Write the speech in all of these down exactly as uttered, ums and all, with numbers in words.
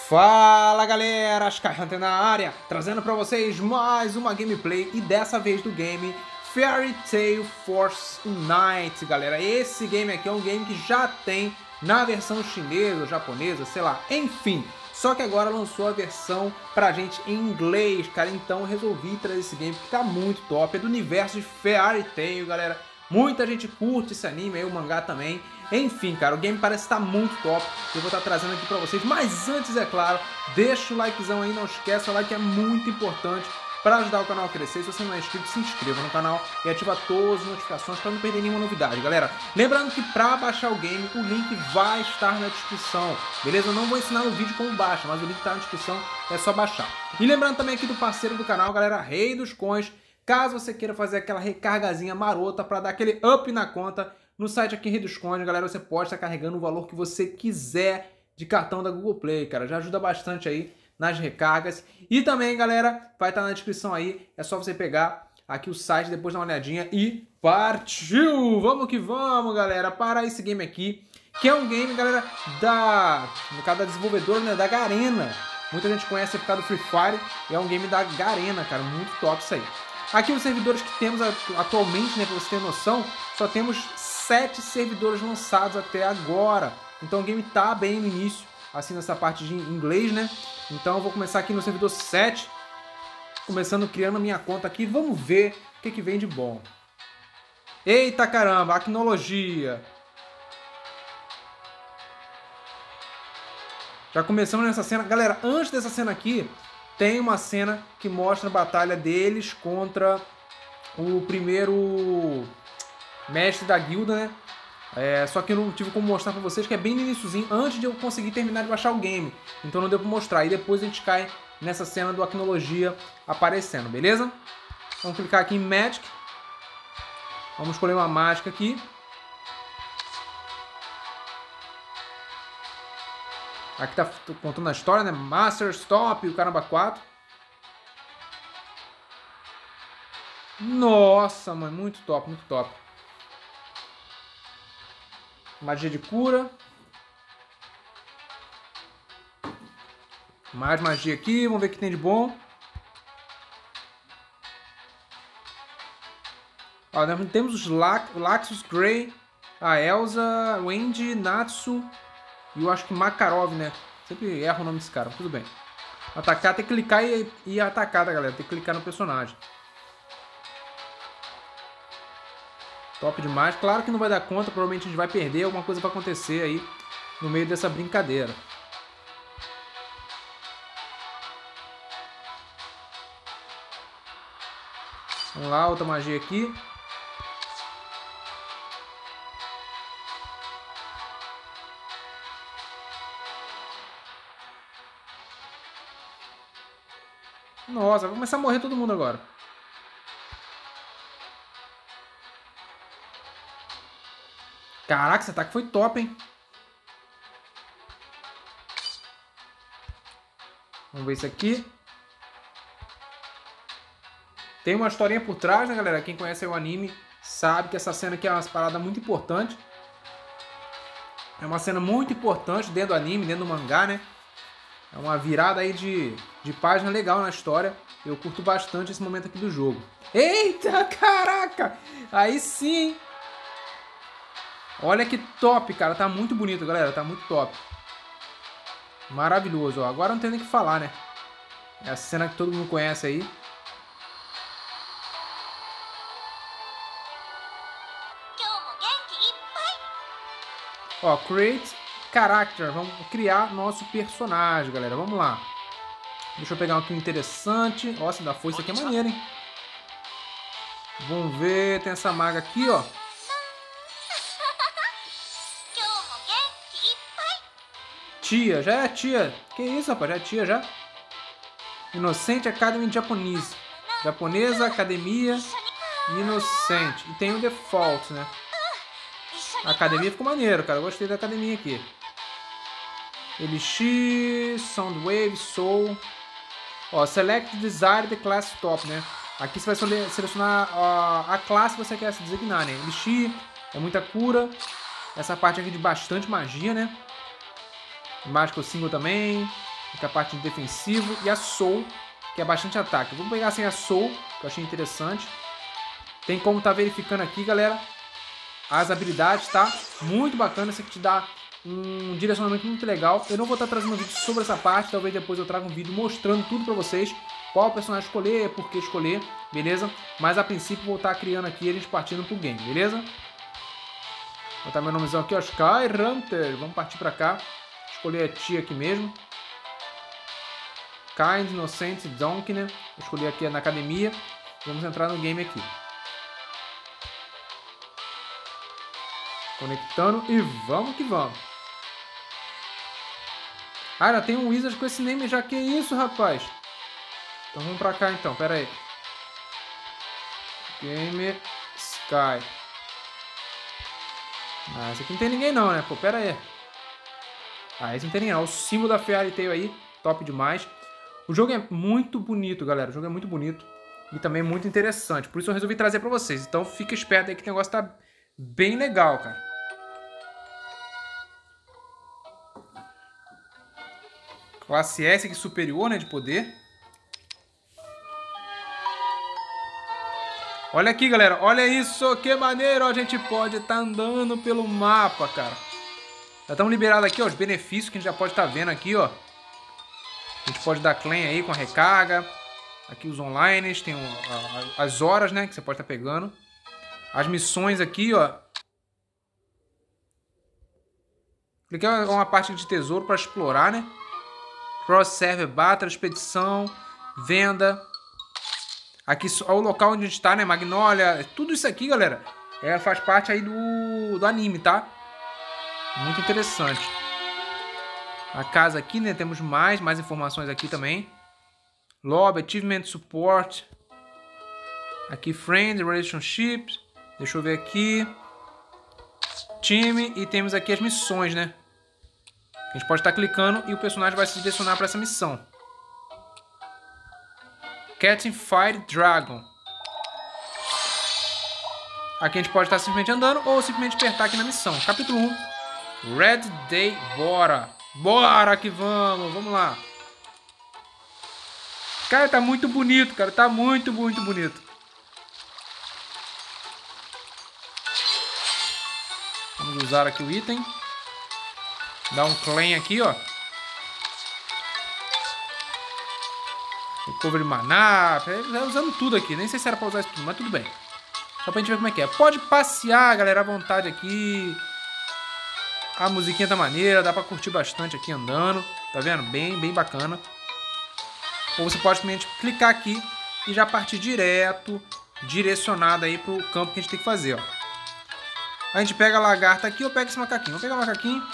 Fala galera, Skyhunter na área, trazendo pra vocês mais uma gameplay e dessa vez do game Fairy Tail Force Unite, galera. Esse game aqui é um game que já tem na versão chinesa, japonesa, sei lá, enfim. Só que agora lançou a versão pra gente em inglês, cara, então eu resolvi trazer esse game porque tá muito top, é do universo de Fairy Tail, galera. Muita gente curte esse anime, aí o mangá também. Enfim, cara, o game parece estar muito top. Eu vou estar trazendo aqui pra vocês. Mas antes, é claro, deixa o likezão aí. Não esquece, o like é muito importante para ajudar o canal a crescer. Se você não é inscrito, se inscreva no canal e ativa todas as notificações para não perder nenhuma novidade, galera. Lembrando que para baixar o game, o link vai estar na descrição, beleza? Eu não vou ensinar no vídeo como baixa, mas o link está na descrição, é só baixar. E lembrando também aqui do parceiro do canal, galera, Rei dos Coins. Caso você queira fazer aquela recargazinha marota para dar aquele up na conta, no site aqui Rei dos Coins, galera, você pode estar carregando o valor que você quiser de cartão da Google Play, cara. Já ajuda bastante aí nas recargas. E também, galera, vai estar na descrição aí. É só você pegar aqui o site, depois dar uma olhadinha e partiu! Vamos que vamos, galera, para esse game aqui, que é um game, galera, da, no caso da desenvolvedora, né, da Garena. Muita gente conhece por causa do Free Fire, e é um game da Garena, cara, muito top isso aí. Aqui os servidores que temos atualmente, né, pra você ter noção, só temos sete servidores lançados até agora. Então o game tá bem no início, assim nessa parte de inglês, né? Então eu vou começar aqui no servidor sete, começando criando a minha conta aqui. Vamos ver o que, que vem de bom. Eita caramba, tecnologia. Já começamos nessa cena. Galera, antes dessa cena aqui, tem uma cena que mostra a batalha deles contra o primeiro mestre da guilda, né? É, só que eu não tive como mostrar pra vocês, que é bem no iniciozinho, antes de eu conseguir terminar de baixar o game. Então não deu pra mostrar. E depois a gente cai nessa cena do Acnologia aparecendo, beleza? Vamos clicar aqui em Magic. Vamos escolher uma mágica aqui. Aqui tá contando a história, né? Master Stop, o caramba quatro. Nossa, mano, muito top, muito top. Magia de cura. Mais magia aqui, vamos ver o que tem de bom. Ó, nós temos os Laxus Grey, a Elsa, Wendy, Natsu e eu acho que Makarov, né? Sempre erro o nome desse cara, tudo bem. Atacar, tem que clicar e, e atacar, tá, galera? Tem que clicar no personagem. Top demais. Claro que não vai dar conta, provavelmente a gente vai perder, alguma coisa vai acontecer aí no meio dessa brincadeira. Vamos lá, outra magia aqui. Nossa, vai começar a morrer todo mundo agora. Caraca, esse ataque foi top, hein? Vamos ver isso aqui. Tem uma historinha por trás, né, galera? Quem conhece o anime sabe que essa cena aqui é uma parada muito importante. É uma cena muito importante dentro do anime, dentro do mangá, né? É uma virada aí de, de página legal na história. Eu curto bastante esse momento aqui do jogo. Eita, caraca! Aí sim! Olha que top, cara. Tá muito bonito, galera. Tá muito top. Maravilhoso, ó. Agora não tem nem o que falar, né? É a cena que todo mundo conhece aí. Ó, create character. Vamos criar nosso personagem, galera. Vamos lá. Deixa eu pegar um aqui interessante. Nossa, da foice aqui é maneiro, hein? Vamos ver. Tem essa maga aqui, ó. Tia, já é tia. Que isso, rapaz? Já é tia, já? Inocente Academy Japonese. Japonesa, academia, inocente. E tem o default, né? A academia ficou maneiro, cara. Eu gostei da academia aqui. Elixir, Soundwave, Soul. Ó, Select Desired Class Top, né? Aqui você vai selecionar a, a classe que você quer se designar, né? Elixir, é muita cura. Essa parte aqui de bastante magia, né? Mágico Single também. Aqui a parte de defensivo. E a Soul, que é bastante ataque. Vamos pegar assim a Soul, que eu achei interessante. Tem como tá verificando aqui, galera, as habilidades, tá? Muito bacana, isso aqui te dá um direcionamento muito legal. Eu não vou estar trazendo um vídeo sobre essa parte, talvez depois eu traga um vídeo mostrando tudo pra vocês. Qual personagem escolher, por que escolher, beleza? Mas a princípio vou estar criando aqui, a gente partindo pro game, beleza? Vou botar meu nomezão aqui, ó, Sky Hunter. Vamos partir pra cá. Escolher a tia aqui mesmo. Kind, Inocente, Donkey, né? Vou escolher aqui na academia. Vamos entrar no game aqui. Conectando e vamos que vamos. Ah, já tem um Wizard com esse name já. Que isso, rapaz? Então vamos pra cá então, pera aí. Game Sky. Ah, esse aqui não tem ninguém não, né? Pô, pera aí. Ah, esse não tem ninguém não. O símbolo da Fairy Tail aí, top demais. O jogo é muito bonito, galera. O jogo é muito bonito. E também muito interessante. Por isso eu resolvi trazer pra vocês. Então fica esperto aí que o negócio tá bem legal, cara. Classe S aqui superior, né? De poder. Olha aqui, galera. Olha isso. Que maneiro. A gente pode estar andando pelo mapa, cara. Já estamos liberados aqui, ó. Os benefícios que a gente já pode estar vendo aqui, ó. A gente pode dar claim aí com a recarga. Aqui os online. Tem as horas, né? Que você pode estar pegando. As missões aqui, ó. Aqui é uma parte de tesouro para explorar, né? Cross Server Battle, expedição, venda. Aqui é o local onde a gente tá, né? Magnolia. Tudo isso aqui, galera, é, faz parte aí do, do anime, tá? Muito interessante. A casa aqui, né? Temos mais, mais informações aqui também. Lobby, Achievement Support. Aqui, Friend, Relationships. Deixa eu ver aqui. Time. E temos aqui as missões, né? A gente pode estar clicando e o personagem vai se direcionar para essa missão. Catching Fire Dragon. Aqui a gente pode estar simplesmente andando ou simplesmente apertar aqui na missão. Capítulo um. Red Day. Bora. Bora que vamos. Vamos lá. Cara, tá muito bonito, cara. Tá muito, muito bonito. Vamos usar aqui o item. Dá um claim aqui, ó. Recovery maná. É usando tudo aqui. Nem sei se era pra usar isso tudo, mas tudo bem. Só pra gente ver como é que é. Pode passear, galera, à vontade aqui. A musiquinha tá maneira. Dá pra curtir bastante aqui andando. Tá vendo? Bem, bem bacana. Ou você pode simplesmente clicar aqui e já partir direto, direcionado aí pro campo que a gente tem que fazer, ó. A gente pega a lagarta aqui ou pega esse macaquinho. Vamos pegar o macaquinho.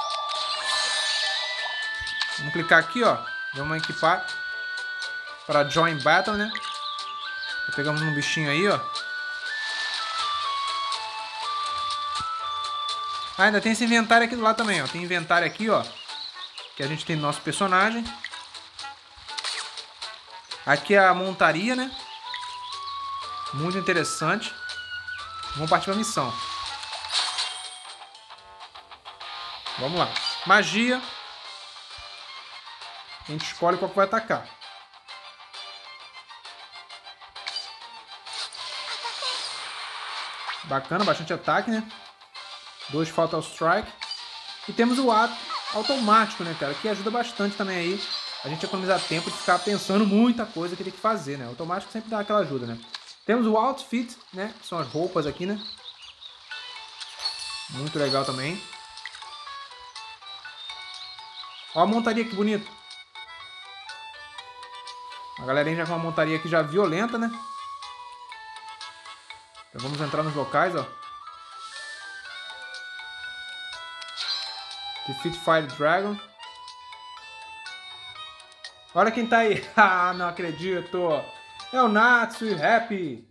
Vamos clicar aqui, ó. Vamos equipar para Join Battle, né? Pegamos um bichinho aí, ó. Ah, ainda tem esse inventário aqui do lado também, ó. Tem inventário aqui, ó. Que a gente tem nosso personagem. Aqui é a montaria, né? Muito interessante. Vamos partir para a missão. Vamos lá. Magia. A gente escolhe qual que vai atacar. Bacana, bastante ataque, né? Dois Fatal Strike. E temos o ato automático, né, cara? Que ajuda bastante também aí. A gente economizar tempo de ficar pensando muita coisa que tem que fazer, né? O automático sempre dá aquela ajuda, né? Temos o Outfit, né? Que são as roupas aqui, né? Muito legal também. Olha a montaria que bonito. A galerinha já com uma montaria aqui já violenta, né? Então vamos entrar nos locais, ó. Defeat Fire Dragon. Olha quem tá aí. Ah, não acredito. É o Natsu Happy.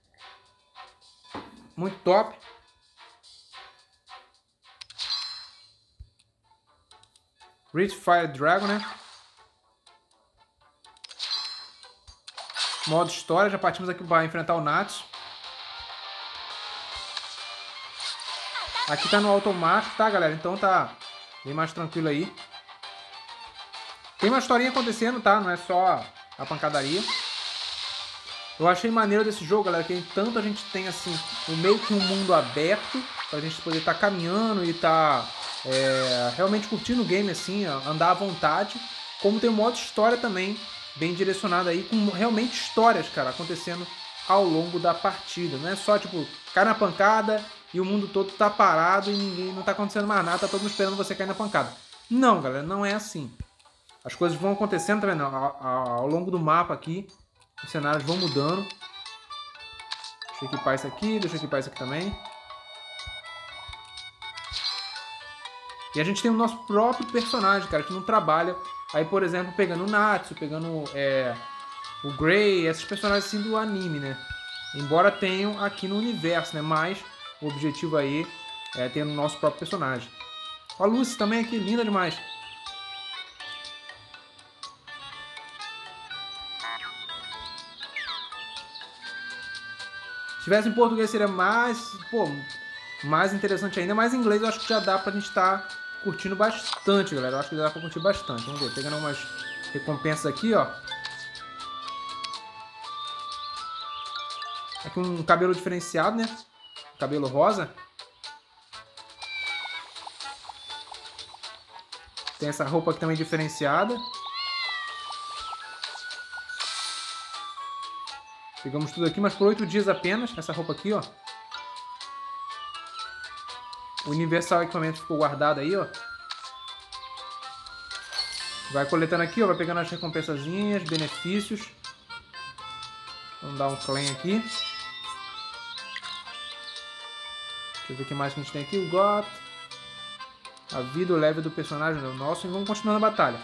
Muito top. Rich Fire Dragon, né? Modo história. Já partimos aqui para enfrentar o Natsu. Aqui tá no automático, tá, galera? Então tá bem mais tranquilo aí. Tem uma historinha acontecendo, tá? Não é só a pancadaria. Eu achei maneiro desse jogo, galera, que tanto a gente tem, assim, um meio que um mundo aberto, pra gente poder estar tá caminhando e estar tá, é, realmente curtindo o game, assim, ó, andar à vontade, como tem um modo história também, bem direcionado aí, com realmente histórias, cara, acontecendo ao longo da partida. Não é só, tipo, cai na pancada e o mundo todo tá parado e ninguém não tá acontecendo mais nada, tá todo mundo esperando você cair na pancada. Não, galera, não é assim. As coisas vão acontecendo, tá vendo? Ao, ao, ao longo do mapa aqui, os cenários vão mudando. Deixa eu equipar isso aqui, deixa eu equipar isso aqui também. E a gente tem o nosso próprio personagem, cara, que não trabalha. Aí, por exemplo, pegando o Natsu, pegando é, o Gray, esses personagens assim do anime, né? Embora tenham aqui no universo, né? Mas o objetivo aí é ter o nosso próprio personagem. A Lucy também aqui, linda demais. Se tivesse em português seria mais, pô, mais interessante ainda, mas em inglês eu acho que já dá pra gente estar tá curtindo bastante, galera. Eu acho que já dá pra curtir bastante. Vamos ver, pegando umas recompensas aqui, ó. Aqui um cabelo diferenciado, né? Cabelo rosa. Tem essa roupa aqui também diferenciada. Pegamos tudo aqui, mas por oito dias apenas. Essa roupa aqui, ó. O Universal Equipamento ficou guardado aí, ó. Vai coletando aqui, ó. Vai pegando as recompensazinhas, benefícios. Vamos dar um claim aqui. Deixa eu ver o que mais que a gente tem aqui. O Got. A vida, o level do personagem é o nosso. E vamos continuando a batalha.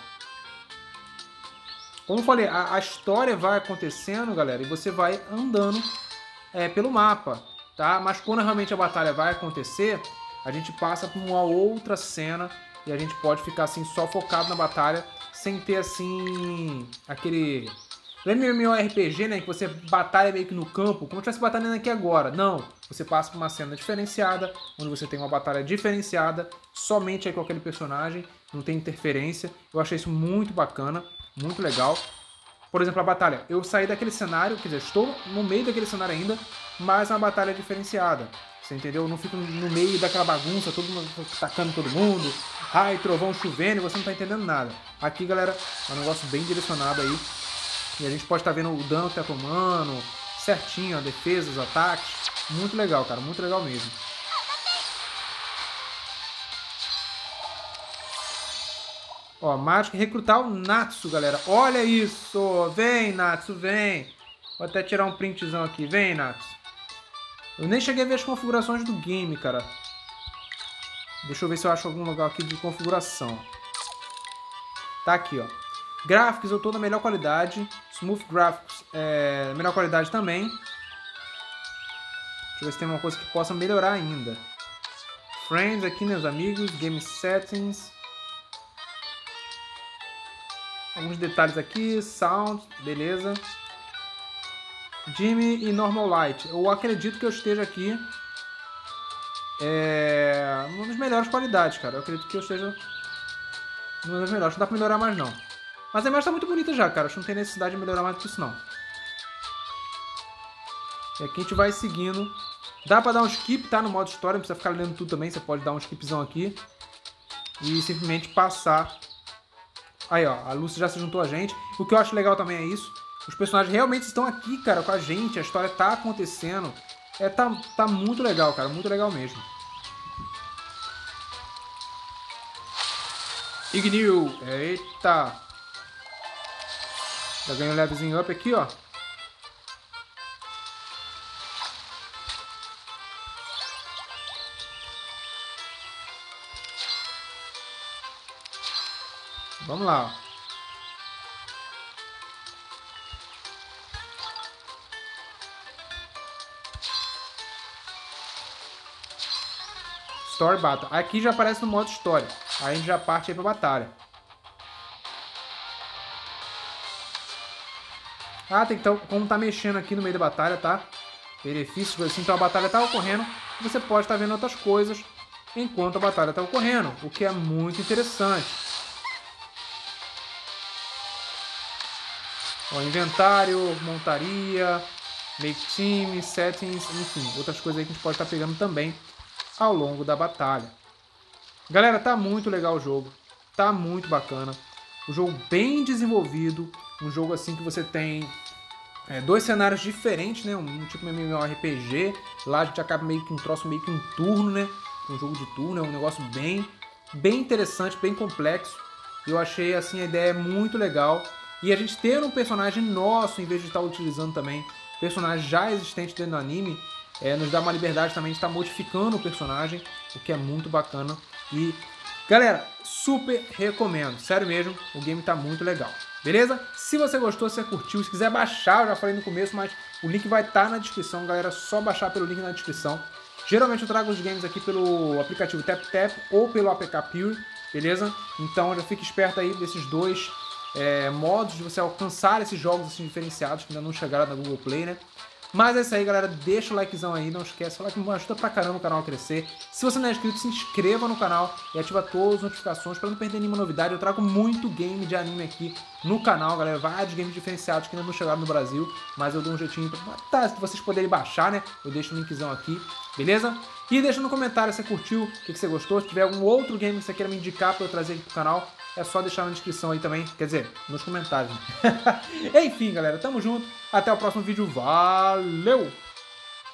Como eu falei, a, a história vai acontecendo, galera, e você vai andando é, pelo mapa, tá? Mas quando realmente a batalha vai acontecer, a gente passa por uma outra cena e a gente pode ficar assim só focado na batalha, sem ter assim aquele... Lembra MMORPG, né? Que você batalha meio que no campo, como se estivesse batalhando aqui agora. Não, você passa por uma cena diferenciada, onde você tem uma batalha diferenciada, somente aí com aquele personagem, não tem interferência. Eu achei isso muito bacana. Muito legal. Por exemplo, a batalha. Eu saí daquele cenário, quer dizer, estou no meio daquele cenário ainda, mas é uma batalha diferenciada. Você entendeu? Eu não fico no meio daquela bagunça, todo mundo atacando todo mundo, raio, trovão, chovendo, e você não tá entendendo nada. Aqui, galera, é um negócio bem direcionado aí. E a gente pode estar vendo o dano que tá tomando, certinho, a defesa, os ataques. Muito legal, cara. Muito legal mesmo. Ó, mágica, recrutar o Natsu, galera. Olha isso! Vem, Natsu, vem! Vou até tirar um printzão aqui. Vem, Natsu. Eu nem cheguei a ver as configurações do game, cara. Deixa eu ver se eu acho algum lugar aqui de configuração. Tá aqui, ó. Gráficos, eu tô na melhor qualidade. Smooth Graphics, é, melhor qualidade também. Deixa eu ver se tem uma coisa que possa melhorar ainda. Friends aqui, meus amigos. Game Settings. Alguns detalhes aqui, sound, beleza. Jimmy e Normal Light. Eu acredito que eu esteja aqui é, uma das melhores qualidades, cara. Eu acredito que eu esteja uma das melhores. Não dá pra melhorar mais, não. Mas a imagem tá muito bonita já, cara. Acho que não tem necessidade de melhorar mais do que isso, não. E aqui a gente vai seguindo. Dá pra dar um skip, tá? No modo história. Não precisa ficar lendo tudo também. Você pode dar um skipzão aqui. E simplesmente passar. Aí, ó, a Lucy já se juntou a gente. O que eu acho legal também é isso. Os personagens realmente estão aqui, cara, com a gente. A história tá acontecendo. É, tá, tá muito legal, cara. Muito legal mesmo. Igniu. Eita. Já ganhei um levelzinho up aqui, ó. Vamos lá, ó. Story Battle. Aqui já aparece no modo história. Aí a gente já parte aí pra batalha. Ah, tem que estar como tá mexendo aqui no meio da batalha, tá? Benefícios, assim, então a batalha tá ocorrendo. E você pode estar vendo outras coisas enquanto a batalha tá ocorrendo. O que é muito interessante. Ó, inventário, montaria, make team, settings, enfim, outras coisas aí que a gente pode estar pegando também ao longo da batalha. Galera, tá muito legal o jogo, tá muito bacana. O jogo bem desenvolvido, um jogo assim que você tem é, dois cenários diferentes, né? Um tipo MMORPG, lá a gente acaba meio que um troço, meio que um turno, né? Um jogo de turno, é um negócio bem, bem interessante, bem complexo. Eu achei assim a ideia muito legal. E a gente ter um personagem nosso, em vez de estar utilizando também personagens já existentes dentro do anime, é, nos dá uma liberdade também de estar modificando o personagem, o que é muito bacana. E, galera, super recomendo, sério mesmo, o game tá muito legal, beleza? Se você gostou, se você curtiu, se quiser baixar, eu já falei no começo, mas o link vai estar na descrição, galera, é só baixar pelo link na descrição. Geralmente eu trago os games aqui pelo aplicativo TapTap ou pelo A P K Pure, beleza? Então já fique esperto aí desses dois é, modos de você alcançar esses jogos assim, diferenciados que ainda não chegaram na Google Play, né? Mas é isso aí, galera. Deixa o likezão aí, não esquece. O like me ajuda pra caramba o canal a crescer. Se você não é inscrito, se inscreva no canal e ativa todas as notificações pra não perder nenhuma novidade. Eu trago muito game de anime aqui no canal, galera. Vários games diferenciados que ainda não chegaram no Brasil, mas eu dou um jeitinho pra vocês poderem baixar, né? Eu deixo o linkzão aqui, beleza? E deixa no comentário se você curtiu, o que você gostou. Se tiver algum outro game que você queira me indicar pra eu trazer aqui pro canal, é só deixar na descrição aí também, quer dizer, nos comentários. Enfim, galera, tamo junto. Até o próximo vídeo. Valeu!